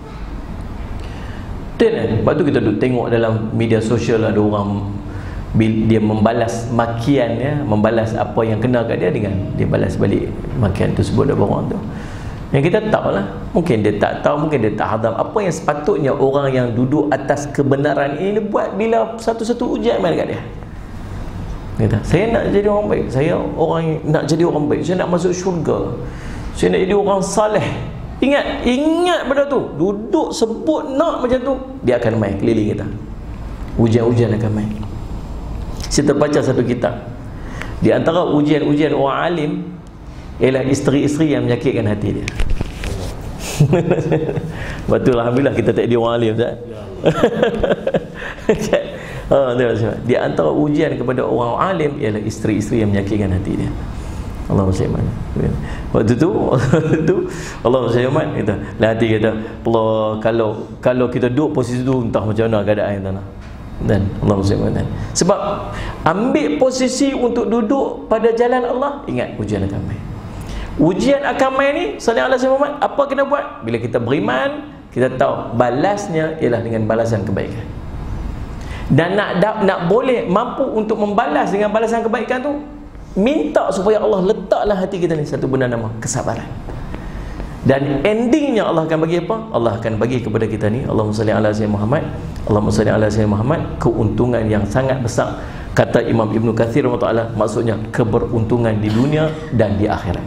S1: Sebab tu kita tengok dalam media sosial ada orang dia membalas makian ya, membalas apa yang kena kat dia dengan dia balas balik makian tersebut dari orang tu. Yang kita tahu lah, mungkin dia tak tahu, mungkin dia tak hadam apa yang sepatutnya orang yang duduk atas kebenaran ini buat bila satu-satu ujian main dekat dia. Kata, saya nak jadi orang baik, saya orang nak jadi orang baik, saya nak masuk syurga, saya nak jadi orang saleh. Ingat benda tu. Duduk sebut nak macam tu, dia akan main keliling kita. Ujian-ujian akan main. Saya terbaca satu kitab. Di antara ujian-ujian orang alim ialah isteri-isteri yang menyakitkan hati dia. Betul, alhamdulillah kita tak jadi orang alim tak? Di antara ujian kepada orang alim ialah isteri-isteri yang menyakitkan hati dia. Allah SWT. Waktu tu Allah SWT kata, lah hati kata, Allah, kalau kita duduk posisi tu entah macam mana keadaan kita nak. Dan Allah SWT. Sebab ambil posisi untuk duduk pada jalan Allah, ingat ujian akan main. Ujian akan main ni, sallallahu alaihi wasallam, apa kena buat? Bila kita beriman, kita tahu balasnya ialah dengan balasan kebaikan. Dan nak boleh mampu untuk membalas dengan balasan kebaikan tu, minta supaya Allah letaklah hati kita ni satu benda nama kesabaran. Dan endingnya Allah akan bagi apa? Allah akan bagi kepada kita ni, Allahumma salli ala sayyidina Muhammad, Allahumma salli ala sayyidina Muhammad, keuntungan yang sangat besar. Kata Imam Ibn Kathir rahimahullah, maksudnya keberuntungan di dunia dan di akhirat.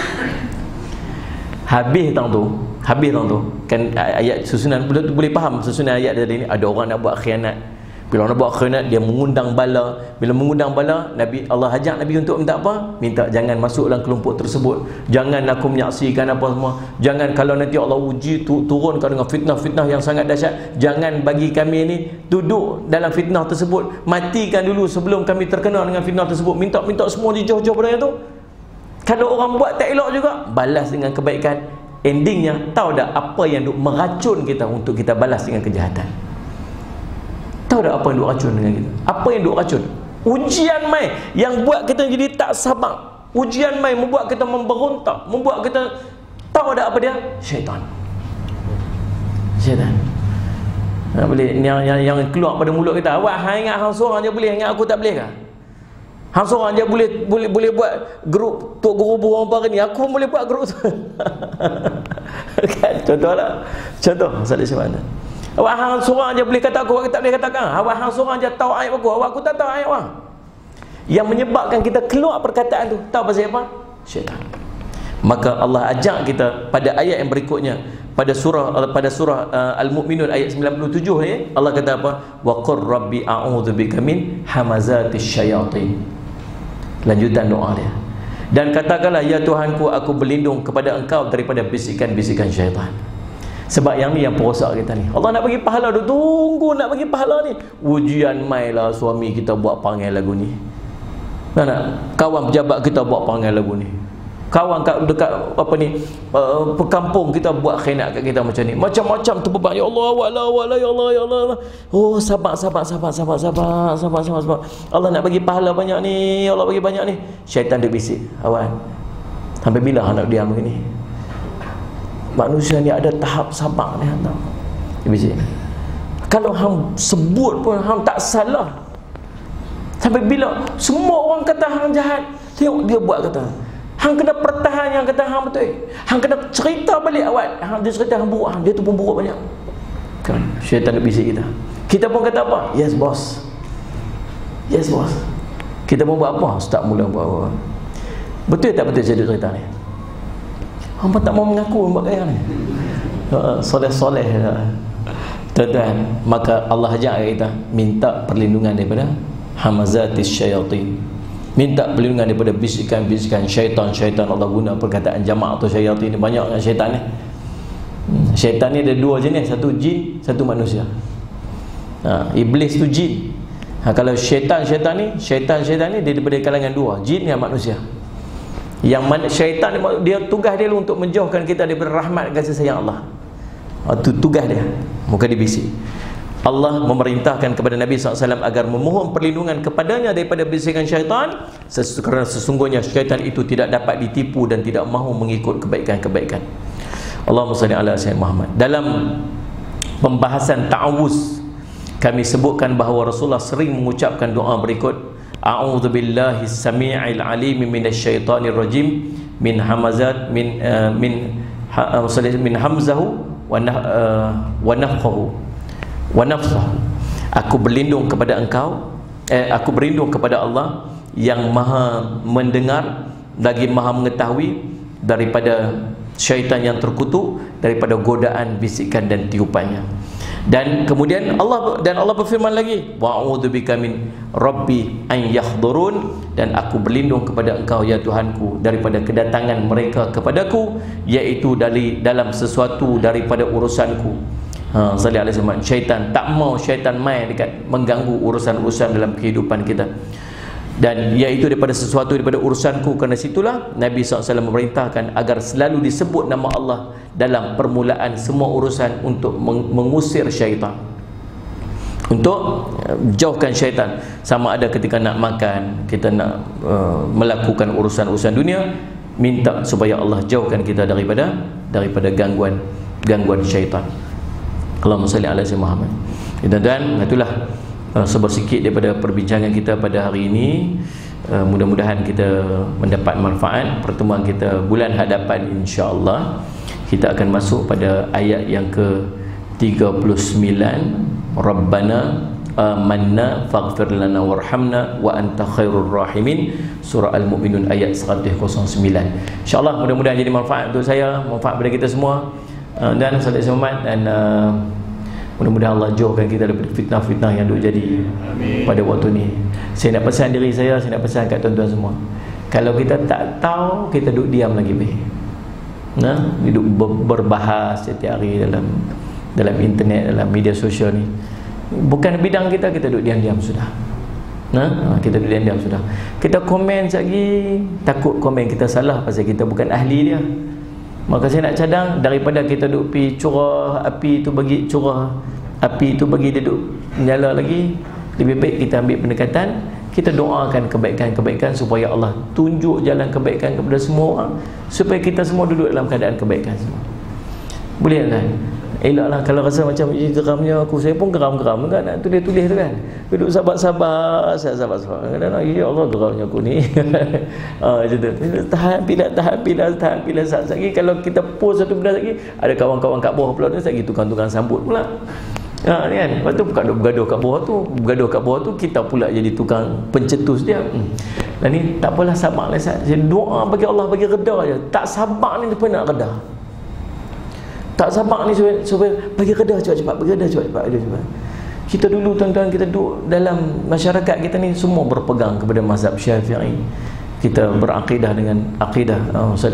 S1: Habis tang tu kan ayat susunan boleh faham susunan ayat tadi ni. Ada orang nak buat khianat. Bila orang nak buat khianat, dia mengundang bala. Bila mengundang bala, Nabi Allah ajak Nabi untuk minta apa? Minta jangan masuk dalam kelompok tersebut. Jangan aku menyaksikan apa semua. Jangan kalau nanti Allah uji turunkan dengan fitnah-fitnah yang sangat dahsyat. Jangan bagi kami ni duduk dalam fitnah tersebut. Matikan dulu sebelum kami terkena dengan fitnah tersebut. Minta semua dijauh-jauh pada tu. Kalau orang buat tak elok juga, balas dengan kebaikan. Endingnya tahu tak apa yang duk meracun kita untuk kita balas dengan kejahatan? Tahu tak apa yang duk racun dengan kita? Apa yang duk racun? Ujian mai yang buat kita jadi tak sabar. Ujian mai membuat kita memberontak, membuat kita tahu tak apa dia? Syaitan. Boleh yang keluar pada mulut kita. Awak hang ingat hang seorang je boleh, ingat aku tak boleh ke? Hang seorang je boleh buat grup Tok Guru Burung Pari ni, aku pun boleh buat grup tu. Kan contohlah. Contoh masalah macam mana? Awak hang seorang je boleh kata aku tak boleh katakan. Awak hang seorang je tahu ayat aku tak tahu ayat awak. Yang menyebabkan kita keluar perkataan tu, tahu pasal apa? Syaitan. Maka Allah ajak kita pada ayat yang berikutnya, pada surah Al-Mu'minun ayat 97 ni, Allah kata apa? Wa qur rabbi a'udzubika min hamazatis syayatin. Lanjutan doa dia. Dan katakanlah, ya Tuhanku, aku berlindung kepada Engkau daripada bisikan-bisikan syaitan. Sebab yang ni yang perosak kita ni. Allah nak bagi pahala tu, tunggu nak bagi pahala ni. Ujian mailah suami kita buat panggil lagu ni. Nak kawan pejabat kita buat panggil lagu ni. kawan kat dekat apa ni perkampung kita buat khianat kat kita macam ni, macam-macam terbeban. Ya Allah, wala ya Allah, ya Allah. Oh, sabar. Allah nak bagi pahala banyak ni, Allah bagi banyak ni. Syaitan dia bisik, awan, sampai bila hang nak diam begini? Manusia ni ada tahap sabar ni, hang tahu. Dia bisik. Kalau hang sebut pun hang tak salah. Sampai bila semua orang kata hang jahat, tengok dia buat kata. Hang kena pertahan yang kata hang betul. Hang kena cerita balik awal. Hang dia cerita hang buruk, dia tu pun buruk banyak. Kan syaitan nak bisik kita. Kita pun kata apa? Yes boss. Yes boss. Kita pun buat apa? Start mula buat apa? Betul tak betul cerita ni? Hang tak mau mengaku buat gaya ni. Soleh-soleh. Tuan-tuan, maka Allah ajak kita minta perlindungan daripada hamazatis syaitan. Minta perlindungan daripada bisikan-bisikan syaitan. Allah guna perkataan jamak atau syaitan ni, banyak dengan syaitan ni. Syaitan ni ada dua jenis, satu jin, satu manusia. Iblis tu jin. Kalau syaitan ni dia daripada kalangan dua, jin dan manusia. Yang mana syaitan dia tugas dia untuk menjauhkan kita daripada rahmat kasih sayang Allah. Itu tugas dia, muka dibisik. Allah memerintahkan kepada Nabi SAW agar memohon perlindungan kepadanya daripada bisikan syaitan, kerana sesungguhnya syaitan itu tidak dapat ditipu dan tidak mahu mengikut kebaikan-kebaikan. Allahumma salli ala sayyidina Muhammad. Dalam pembahasan ta'awuz, kami sebutkan bahawa Rasulullah sering mengucapkan doa berikut: a'udzubillahi samii'il alim minasyaitonir rajim min hamazat min hamzahu wa nafthahu wa nafsahu. Aku berlindung kepada engkau, aku berlindung kepada Allah yang maha mendengar lagi maha mengetahui daripada syaitan yang terkutuk, daripada godaan, bisikan dan tiupannya. Dan kemudian Allah berfirman lagi, wa'udzubika min rabbi an yahdurun, dan aku berlindung kepada engkau ya Tuhanku daripada kedatangan mereka kepadaku, iaitu dalam sesuatu daripada urusanku. Sallallahu alaihi wasallam. Syaitan tak mau, syaitan main dekat mengganggu urusan-urusan dalam kehidupan kita, dan iaitu daripada sesuatu daripada urusanku. Kerana situlah Nabi SAW memerintahkan agar selalu disebut nama Allah dalam permulaan semua urusan untuk mengusir syaitan, untuk jauhkan syaitan. Sama ada ketika nak makan, kita nak melakukan urusan-urusan dunia, minta supaya Allah jauhkan kita daripada gangguan syaitan. Allahumma salli ala sayyidina Muhammad. Dan itulah sebersikit daripada perbincangan kita pada hari ini. Mudah-mudahan kita mendapat manfaat. Pertemuan kita bulan hadapan insya-Allah kita akan masuk pada ayat yang ke-39. Rabbana amanna faghfir lana warhamna wa anta khairur rahimin. Surah Al-Mu'minun ayat 109. Insya-Allah mudah-mudahan jadi manfaat untuk saya, manfaat pada kita semua. Dan salat selamat, dan mudah-mudahan Allah jauhkan kita daripada fitnah-fitnah yang duk jadi pada waktu ni. Saya nak pesan diri saya nak pesan kat tuan-tuan semua, kalau kita tak tahu, kita duk diam lagi baik. Duduk berbahas setiap hari dalam internet, dalam media sosial ni, bukan bidang kita, kita duduk diam-diam sudah. Kita duduk diam-diam sudah. Kita komen lagi, takut komen kita salah pasal kita bukan ahli dia. Maka saya nak cadang, daripada kita duduk pergi curah api tu bagi curah api tu bagi dia duduk nyala lagi, lebih baik kita ambil pendekatan, kita doakan kebaikan-kebaikan supaya Allah tunjuk jalan kebaikan kepada semua orang, supaya kita semua duduk dalam keadaan kebaikan semua. Boleh kan? Elaklah kalau rasa macam geramnya aku, saya pun geram-geram kan, nak tulis-tulis tu kan, duduk sabar-sabar, kadang-kadang ya Allah geramnya aku ni. Macam tu, tahan pilih saat lagi. Kalau kita post satu benda lagi, ada kawan-kawan kat bawah pula tu lagi tukang-tukang sambut pula. Ni kan, lepas tu bukan bergaduh kat bawah tu, kita pula jadi tukang pencetus dia. Dan ni tak apalah, sabar lah. Saya doa bagi Allah bagi reda je. Tak sabar ni pun nak reda. Tak sabar ni supaya bagi reda cepat-cepat, bagi reda cepat-cepat. Kita dulu tuan-tuan, kita duduk dalam masyarakat kita ni semua berpegang kepada mazhab Syafi'i. Kita berakidah dengan akidah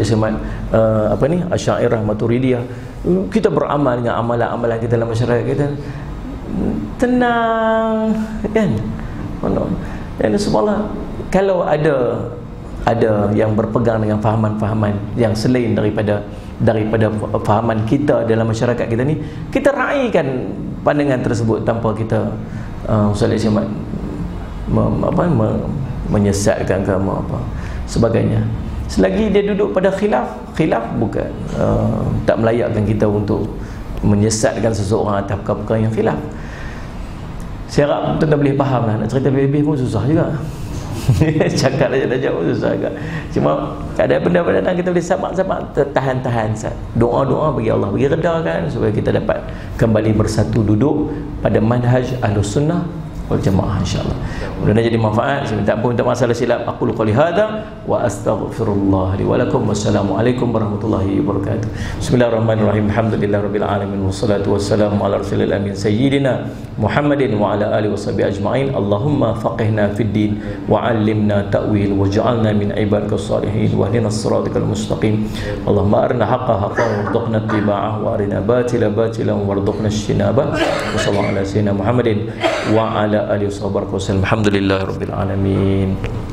S1: Asy'ariyah Maturidiyah. Kita beramal dengan amalan-amalan kita dalam masyarakat kita. Tenang kan? Dan subhanallah, kalau ada ada yang berpegang dengan fahaman-fahaman yang selain daripada fahaman kita dalam masyarakat kita ni, kita raikan pandangan tersebut tanpa kita Ustaz Syamad menyesatkan ke apa sebagainya. Selagi dia duduk pada khilaf bukan tak melayakkan kita untuk menyesatkan seseorang atas perkara yang khilaf. Saya harap tuan-tuan boleh faham lah. Nak cerita lebih-lebih pun susah juga. Cakap dah jauh susah juga. Cuma ada benda-benda yang kita boleh sabar-sabar, tahan-tahan, doa-doa bagi Allah, bagi redakan supaya kita dapat kembali bersatu duduk pada manhaj Ahlus Sunnah wal Jamaah, insya-Allah. Mudah-mudahan jadi manfaat. Saya minta ampun untuk masalah silap. Aku qouli hadza wa astaghfirullah li wa lakum. Wassalamualaikum warahmatullahi wabarakatuh. Bismillahirrahmanirrahim. Alhamdulillahirabbil alamin wassalatu wassalamu ala rasulil amin sayyidina Muhammadin wa ala alihi washabihi ajma'in. Allahumma faqihna fid din wa 'allimna ta'wil waj'alna min ibadikas salihin wahdinas siratal mustaqim. Allahumma arina haqqan haqqan warzuqna ittiba'ah wa arina batila batilan warzuqna ijtinabah. Wa sallallahu ala sayyidina Muhammadin wa ala alihi wasallam. Alhamdulillahirabbil alamin.